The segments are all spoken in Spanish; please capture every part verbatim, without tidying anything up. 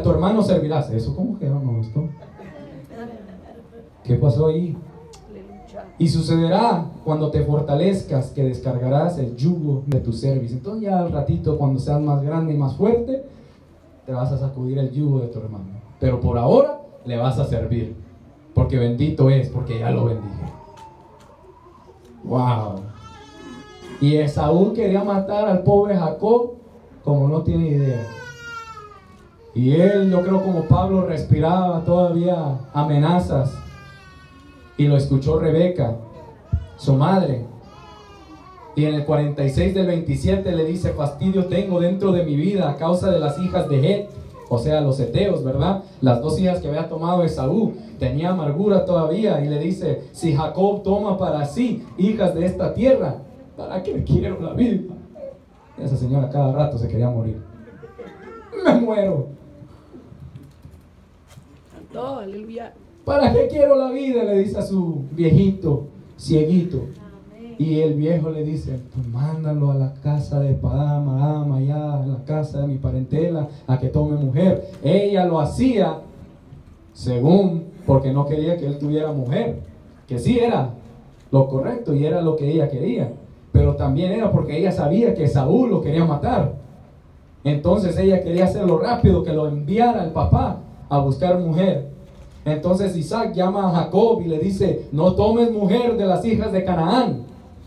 a tu hermano servirás. Eso como que no me gustó. ¿Qué pasó ahí? Y sucederá cuando te fortalezcas que descargarás el yugo de tu cerviz. Entonces ya al ratito, cuando seas más grande y más fuerte, te vas a sacudir el yugo de tu hermano. Pero por ahora le vas a servir, porque bendito es, porque ya lo bendije. Wow. Y Esaú quería matar al pobre Jacob como no tiene idea. Y él, yo creo como Pablo, respiraba todavía amenazas. Y lo escuchó Rebeca, su madre. Y en el cuarenta y seis del veintisiete le dice: fastidio tengo dentro de mi vida a causa de las hijas de Het, o sea, los heteos, ¿verdad? Las dos hijas que había tomado Esaú. Tenía amargura todavía y le dice: si Jacob toma para sí hijas de esta tierra, ¿para qué quiero la vida? Esa señora cada rato se quería morir. Me muero. No, aleluya. ¿Para qué quiero la vida? Le dice a su viejito, cieguito. Y el viejo le dice: pues mándalo a la casa de Padán Aram, allá en la casa de mi parentela, a que tome mujer. Ella lo hacía según, porque no quería que él tuviera mujer, que sí era lo correcto y era lo que ella quería, pero también era porque ella sabía que Saúl lo quería matar. Entonces ella quería hacerlo rápido, que lo enviara el papá a buscar mujer. Entonces Isaac llama a Jacob y le dice: no tomes mujer de las hijas de Canaán.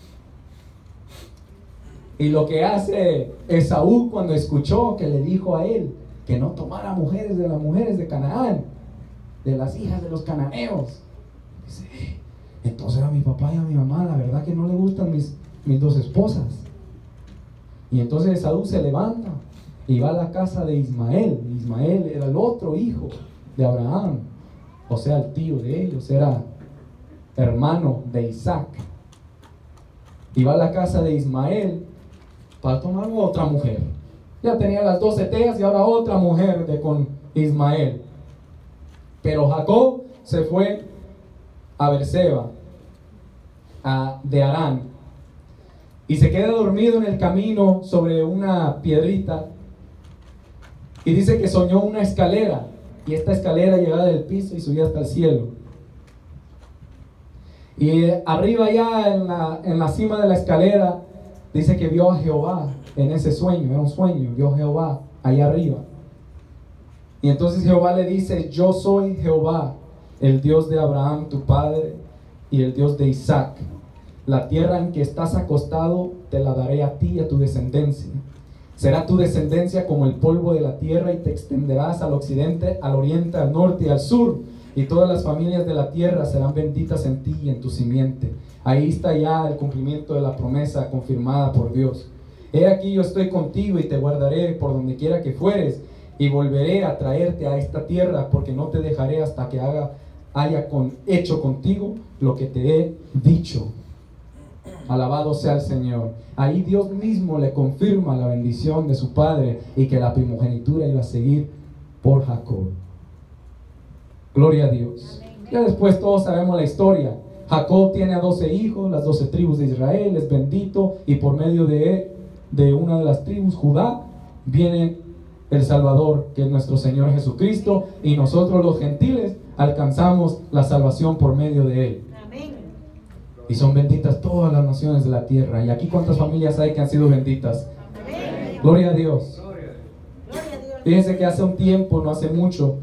Y lo que hace Esaú cuando escuchó que le dijo a él que no tomara mujeres de las mujeres de Canaán, de las hijas de los cananeos, dice: entonces a mi papá y a mi mamá la verdad que no le gustan mis, mis dos esposas. Y entonces Esaú se levanta y va a la casa de Ismael. Ismael era el otro hijo de Abraham, o sea, el tío de ellos, era hermano de Isaac. Y va a la casa de Ismael para tomar otra mujer. Ya tenía las dos heteas y ahora otra mujer de con Ismael. Pero Jacob se fue a Berseba, a, de Harán, y se queda dormido en el camino sobre una piedrita. Y dice que soñó una escalera, y esta escalera llegaba del piso y subía hasta el cielo. Y arriba ya en la, en la cima de la escalera, dice que vio a Jehová en ese sueño, era un sueño, vio a Jehová allá arriba. Y entonces Jehová le dice: yo soy Jehová, el Dios de Abraham tu padre y el Dios de Isaac. La tierra en que estás acostado te la daré a ti y a tu descendencia. Será tu descendencia como el polvo de la tierra, y te extenderás al occidente, al oriente, al norte y al sur. Y todas las familias de la tierra serán benditas en ti y en tu simiente. Ahí está ya el cumplimiento de la promesa confirmada por Dios. He aquí yo estoy contigo y te guardaré por donde quiera que fueres, y volveré a traerte a esta tierra, porque no te dejaré hasta que haga, haya con, hecho contigo lo que te he dicho. Alabado sea el Señor. Ahí Dios mismo le confirma la bendición de su padre y que la primogenitura iba a seguir por Jacob. Gloria a Dios. Ya después todos sabemos la historia. Jacob tiene a doce hijos, las doce tribus de Israel, es bendito, y por medio de, de una de las tribus, Judá, viene el Salvador, que es nuestro Señor Jesucristo, y nosotros los gentiles alcanzamos la salvación por medio de Él. Amén. Y son benditas todas las naciones de la tierra. Y aquí, ¿cuántas familias hay que han sido benditas? Amén. Gloria a Dios. Gloria a Dios. Fíjense que hace un tiempo, no hace mucho,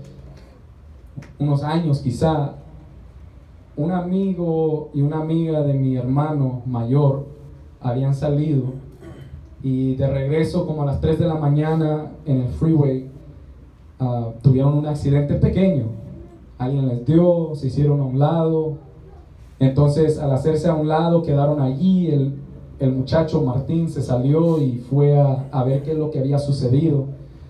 unos años quizá, un amigo y una amiga de mi hermano mayor habían salido, y de regreso como a las tres de la mañana en el freeway uh, tuvieron un accidente pequeño. Alguien les dio, se hicieron a un lado. Entonces al hacerse a un lado quedaron allí. El, el muchacho Martín se salió y fue a, a ver qué es lo que había sucedido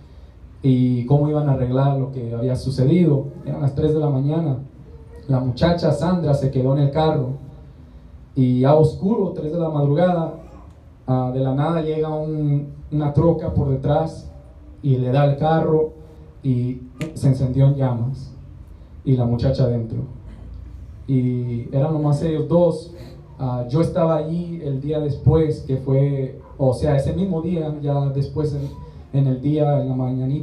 y cómo iban a arreglar lo que había sucedido. Eran las tres de la mañana. La muchacha Sandra se quedó en el carro, y a oscuro, tres de la madrugada, uh, de la nada llega un, una troca por detrás y le da el carro y se encendió en llamas, y la muchacha adentro. Y eran nomás ellos dos. Uh, yo estaba allí el día después, que fue, o sea, ese mismo día, ya después en, en el día, en la mañanita,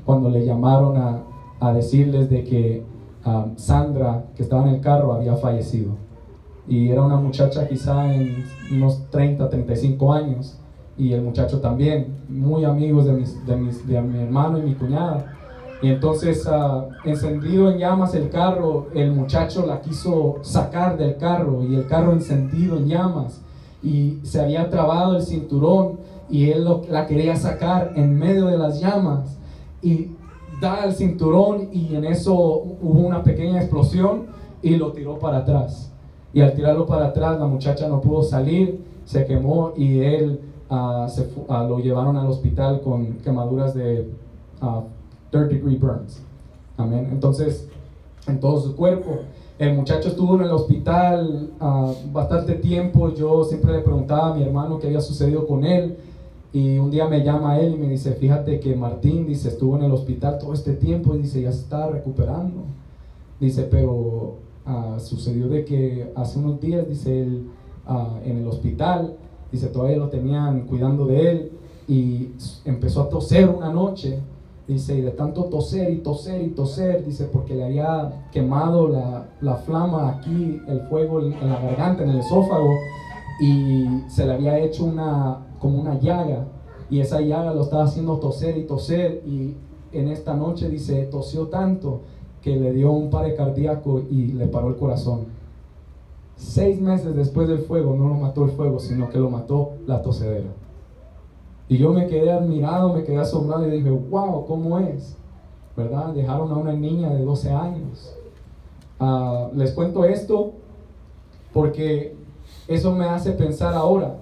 cuando le llamaron a, a decirles de que um, Sandra, que estaba en el carro, había fallecido. Y era una muchacha quizá en unos treinta, treinta y cinco años, y el muchacho también, muy amigos de, mis, de, mis, de mi hermano y mi cuñada. Y entonces, uh, encendido en llamas el carro, el muchacho la quiso sacar del carro, y el carro encendido en llamas, y se había trabado el cinturón, y él lo, la quería sacar en medio de las llamas, y da el cinturón, y en eso hubo una pequeña explosión, y lo tiró para atrás. Y al tirarlo para atrás, la muchacha no pudo salir, se quemó, y él uh, se fu- uh, lo llevaron al hospital con quemaduras de uh, third degree burns. Amén. Entonces, en todo su cuerpo. El muchacho estuvo en el hospital uh, bastante tiempo. Yo siempre le preguntaba a mi hermano qué había sucedido con él. Y un día me llama él y me dice, fíjate que Martín, dice, estuvo en el hospital todo este tiempo, y dice, ya se está recuperando. Dice, pero uh, sucedió de que hace unos días, dice él, uh, en el hospital, dice, todavía lo tenían cuidando de él, y empezó a toser una noche. Dice, y de tanto toser y toser y toser, dice, porque le había quemado la, la flama aquí, el fuego en, en la garganta, en el esófago, y se le había hecho una, como una llaga, y esa llaga lo estaba haciendo toser y toser, y en esta noche, dice, tosió tanto que le dio un paro cardíaco y le paró el corazón. Seis meses después del fuego, no lo mató el fuego, sino que lo mató la tosedera. Y yo me quedé admirado, me quedé asombrado y dije, wow, ¿cómo es? ¿Verdad? Dejaron a una niña de doce años. Uh, les cuento esto porque eso me hace pensar ahora,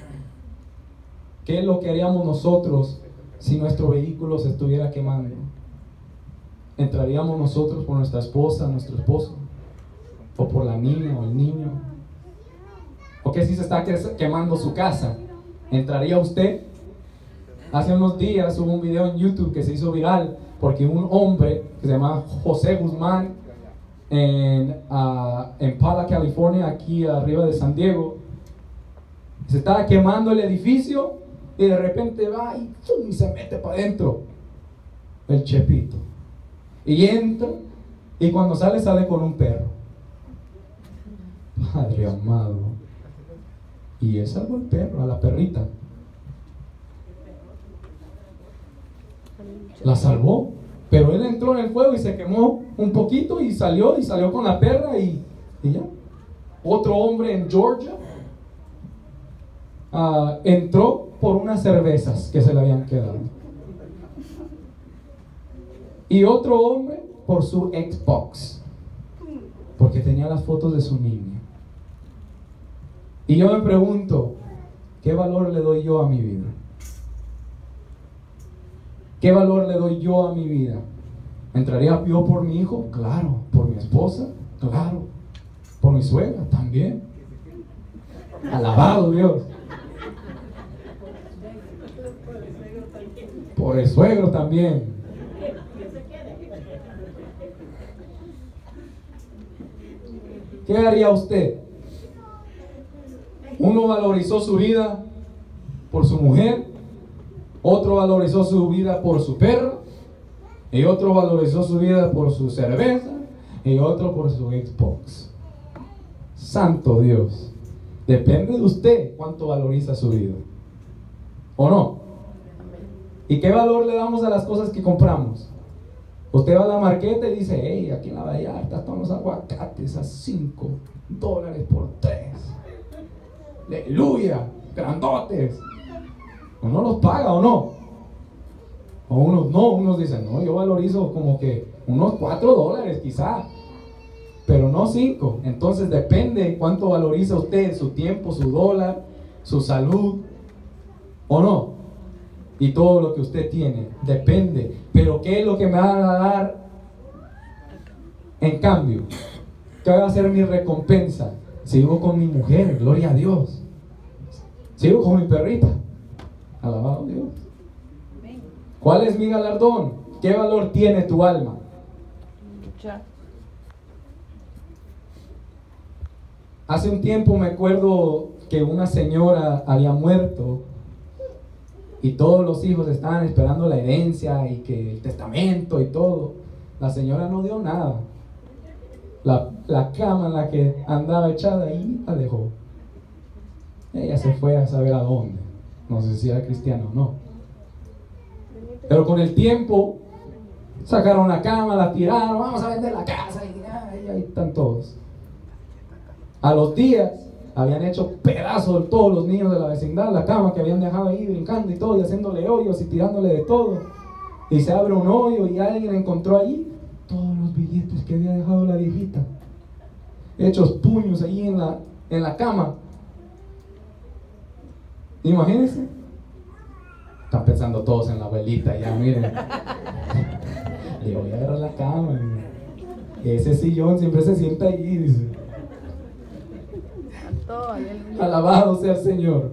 ¿qué es lo que haríamos nosotros si nuestro vehículo se estuviera quemando? ¿Entraríamos nosotros por nuestra esposa, nuestro esposo? ¿O por la niña o el niño? ¿O qué si se está quemando su casa? ¿Entraría usted? Hace unos días hubo un video en YouTube que se hizo viral porque un hombre que se llama José Guzmán en, uh, en Pala, California, aquí arriba de San Diego, se estaba quemando el edificio y de repente va y, y se mete para adentro el chepito y entra, y cuando sale sale con un perro. Padre amado, y él salvó el perro, a la perrita. La salvó, pero él entró en el fuego y se quemó un poquito y salió, y salió con la perra y, y ya. Otro hombre en Georgia uh, entró por unas cervezas que se le habían quedado, y otro hombre por su Xbox, porque tenía las fotos de su niña. Y yo me pregunto, ¿qué valor le doy yo a mi vida? ¿Qué valor le doy yo a mi vida? ¿Entraría yo por mi hijo? Claro. ¿Por mi esposa? Claro. ¿Por mi suegra? También. Alabado Dios. Por el suegro también. ¿Qué haría usted? Uno valorizó su vida por su mujer, otro valorizó su vida por su perro, y otro valorizó su vida por su cerveza, y otro por su Xbox. Santo Dios. Depende de usted cuánto valoriza su vida, ¿o no? ¿Y qué valor le damos a las cosas que compramos? Usted va a la marqueta y dice, hey, aquí en la Vallarta están los aguacates a cinco dólares por tres. Aleluya, grandotes. Uno los paga o no, o unos no, unos dicen, no, yo valorizo como que unos cuatro dólares quizá, pero no cinco. Entonces depende cuánto valoriza usted su tiempo, su dólar, su salud, o no, y todo lo que usted tiene, depende. Pero ¿qué es lo que me van a dar en cambio? ¿Qué va a ser mi recompensa? Sigo con mi mujer, gloria a Dios. Sigo con mi perrita, alabado Dios. ¿Cuál es mi galardón? ¿Qué valor tiene tu alma? Hace un tiempo me acuerdo que una señora había muerto y todos los hijos estaban esperando la herencia y que el testamento y todo. La señora no dio nada. La, la cama en la que andaba echada ahí la dejó. Ella se fue a saber a dónde. No sé si era cristiano o no. Pero con el tiempo sacaron la cama, la tiraron, vamos a vender la casa y ay, ahí están todos. A los días habían hecho pedazos de todos los niños de la vecindad, la cama que habían dejado ahí brincando y todo, y haciéndole hoyos y tirándole de todo. Y se abre un hoyo y alguien encontró allí todos los billetes que había dejado la viejita, hechos puños allí en la, en la cama. Imagínense. Están pensando todos en la abuelita, ya miren. Le voy a agarrar la cama. Y ese sillón siempre se sienta allí, dice. Alabado sea el Señor.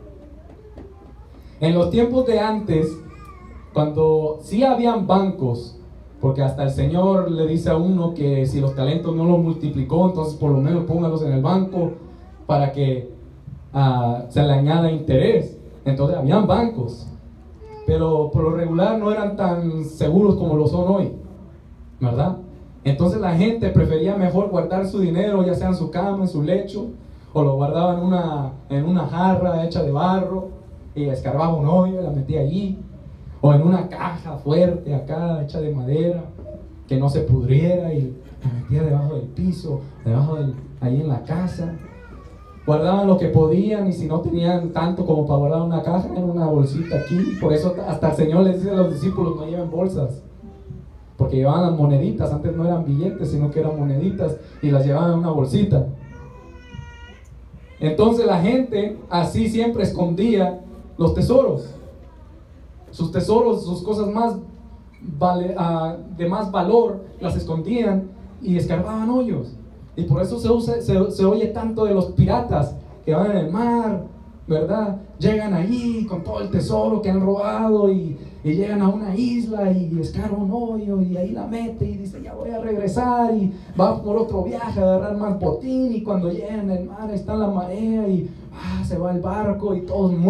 En los tiempos de antes, cuando sí habían bancos, porque hasta el Señor le dice a uno que si los talentos no los multiplicó, entonces por lo menos póngalos en el banco para que uh, se le añada interés. Entonces habían bancos, pero por lo regular no eran tan seguros como lo son hoy, ¿verdad? Entonces la gente prefería mejor guardar su dinero, ya sea en su cama, en su lecho, o lo guardaba en una, en una jarra hecha de barro y escarbaba un hoyo y la metía allí, o en una caja fuerte acá hecha de madera que no se pudriera y la metía debajo del piso, debajo del, ahí en la casa. Guardaban lo que podían, y si no tenían tanto como para guardar una caja, en una bolsita aquí. Por eso hasta el Señor les dice a los discípulos: no lleven bolsas, porque llevaban las moneditas. Antes no eran billetes, sino que eran moneditas, y las llevaban en una bolsita. Entonces la gente así siempre escondía los tesoros, sus tesoros, sus cosas más vale, uh, de más valor, las escondían y escarbaban hoyos. Y por eso se, usa, se, se oye tanto de los piratas que van en el mar, ¿verdad? Llegan allí con todo el tesoro que han robado y, y llegan a una isla y escarban un hoyo y ahí la mete y dice: ya voy a regresar, y va por otro viaje a agarrar más botín, y cuando llegan al mar está en la marea y ah, se va el barco y todos mueren.